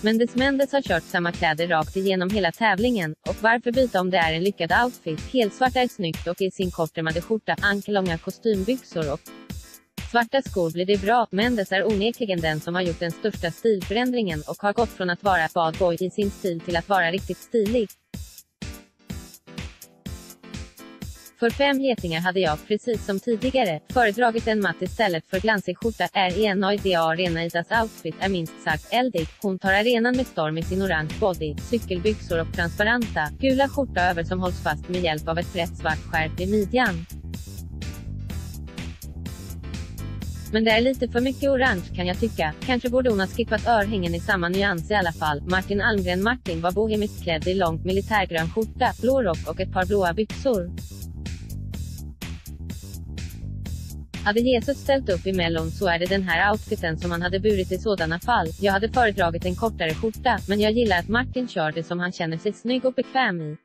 Mendes har kört samma kläder rakt igenom hela tävlingen, och varför byta om det är en lyckad outfit? Helsvart är snyggt och i sin kortärmade skjorta, ankellånga kostymbyxor och svarta skor blir det bra. Mendes är onekligen den som har gjort den största stilförändringen och har gått från att vara bad boy i sin stil till att vara riktigt stilig. För 5 getingar hade jag, precis som tidigare, föredragit en matt istället för glansig skjorta. Arenaidas outfit är minst sagt eldig. Hon tar arenan med storm i sin orange body, cykelbyxor och transparenta, gula skjorta över som hålls fast med hjälp av ett brett svart skärp i midjan. Men det är lite för mycket orange kan jag tycka. Kanske borde hon ha skippat örhängen i samma nyans i alla fall. Martin Almgren var bohemiskt klädd i långt militärgrön skjorta, blå rock och ett par blåa byxor. Hade Jesus ställt upp i Mellon så är det den här outfiten som han hade burit i sådana fall. Jag hade föredragit en kortare skjorta, men jag gillar att Martin kör det som han känner sig snygg och bekväm i.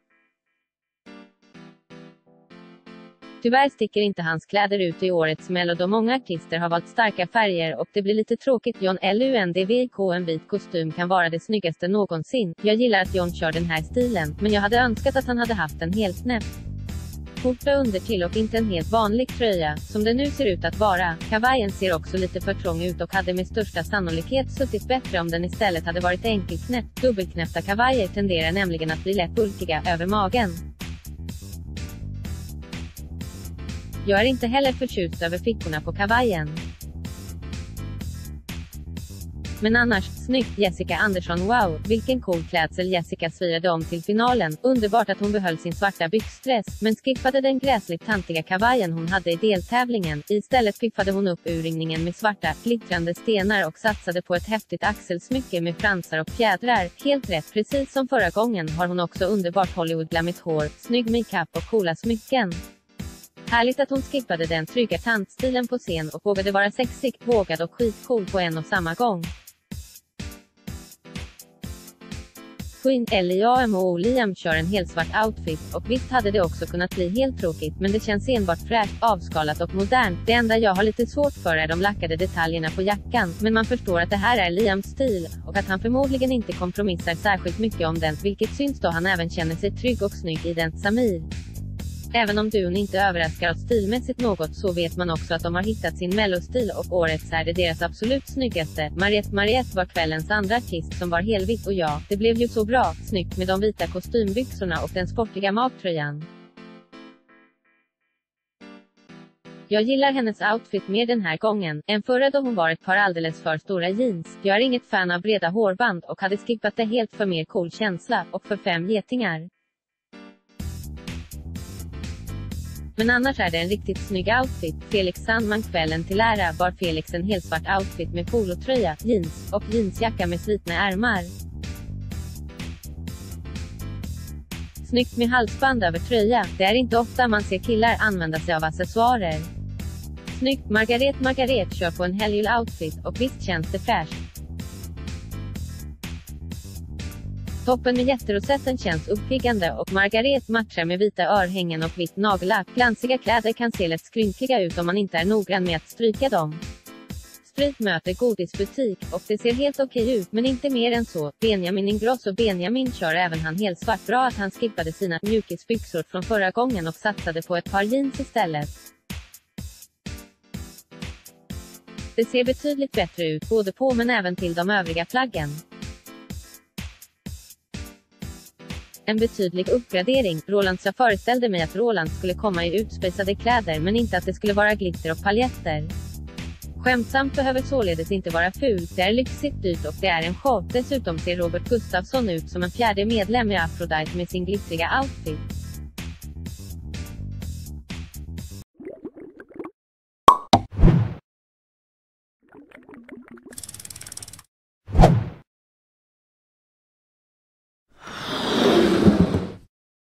Tyvärr sticker inte hans kläder ut i årets Mello då många artister har valt starka färger och det blir lite tråkigt. John Lundvik, en vit kostym kan vara det snyggaste någonsin. Jag gillar att John kör den här stilen, men jag hade önskat att han hade haft en helt snäpp skjorta under till och inte en helt vanlig tröja, som det nu ser ut att vara. Kavajen ser också lite för trång ut och hade med största sannolikhet suttit bättre om den istället hade varit enkelknäppt. Dubbelknäppta kavajer tenderar nämligen att bli lätt bulkiga över magen. Jag är inte heller förtjust över fickorna på kavajen. Men annars, snyggt. Jessica Andersson, wow, vilken cool klädsel Jessica svirade om till finalen. Underbart att hon behöll sin svarta byxdress, men skippade den gräsligt tantiga kavajen hon hade i deltävlingen. Istället piffade hon upp urringningen med svarta, glittrande stenar och satsade på ett häftigt axelsmycke med fransar och fjädrar. Helt rätt, precis som förra gången har hon också underbart Hollywood-glammigt hår, snygg makeup och coola smycken. Härligt att hon skippade den trygga tantstilen på scen och vågade vara sexig, vågad och skitcool på en och samma gång. Queen Liam och Liam kör en helsvart outfit, och visst hade det också kunnat bli helt tråkigt, men det känns enbart fräscht, avskalat och modernt. Det enda jag har lite svårt för är de lackade detaljerna på jackan, men man förstår att det här är Liams stil, och att han förmodligen inte kompromissar särskilt mycket om den, vilket syns då han även känner sig trygg och snygg i den. Samir. Även om duon inte överraskar oss stilmässigt något så vet man också att de har hittat sin mellostil och årets är det deras absolut snyggaste. Mariette var kvällens andra artist som var helvitt och ja, det blev ju så bra, snyggt med de vita kostymbyxorna och den sportiga magtröjan. Jag gillar hennes outfit mer den här gången, än förra då hon var ett par alldeles för stora jeans. Jag är inget fan av breda hårband och hade skippat det helt för mer cool känsla, och för 5 getingar. Men annars är det en riktigt snygg outfit. Felix Sandman kvällen till ära bar Felix en helsvart outfit med polotröja, jeans och jeansjacka med slitna ärmar. Snyggt med halsband över tröja, det är inte ofta man ser killar använda sig av accessoarer. Snyggt. Margaret kör på en helgjul outfit och visst känns det fräscht. Toppen med jätterosetten känns uppiggande och Margaret matchar med vita örhängen och vitt nagellack. Glansiga kläder kan se lätt skrynkliga ut om man inte är noggrann med att stryka dem. Sprit möter godisbutik och det ser helt okej ut, men inte mer än så. Benjamin Ingrosso kör även han helsvart. Bra att han skippade sina mjukisbyxor från förra gången och satsade på ett par jeans istället. Det ser betydligt bättre ut både på men även till de övriga plaggen. En betydlig uppgradering. Jag föreställde mig att Roland skulle komma i utspejsade kläder men inte att det skulle vara glitter och paljetter. Skämtsamt behöver således inte vara fult, det är lyxigt dyrt och det är en show. Dessutom ser Robert Gustafsson ut som en fjärde medlem i Aphrodite med sin glittriga outfit.